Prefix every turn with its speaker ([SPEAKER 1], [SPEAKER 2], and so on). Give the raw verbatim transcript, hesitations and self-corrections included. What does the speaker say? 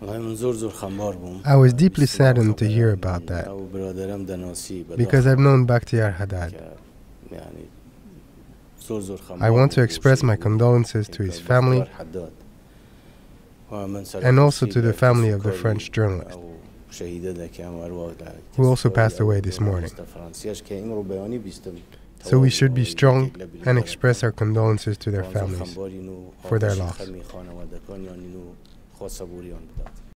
[SPEAKER 1] I was deeply saddened to hear about that, because I've known Bakhtiyar Haddad. I want to express my condolences to his family and also to the family of the French journalist, who also passed away this morning. So we should be strong and express our condolences to their families for their loss.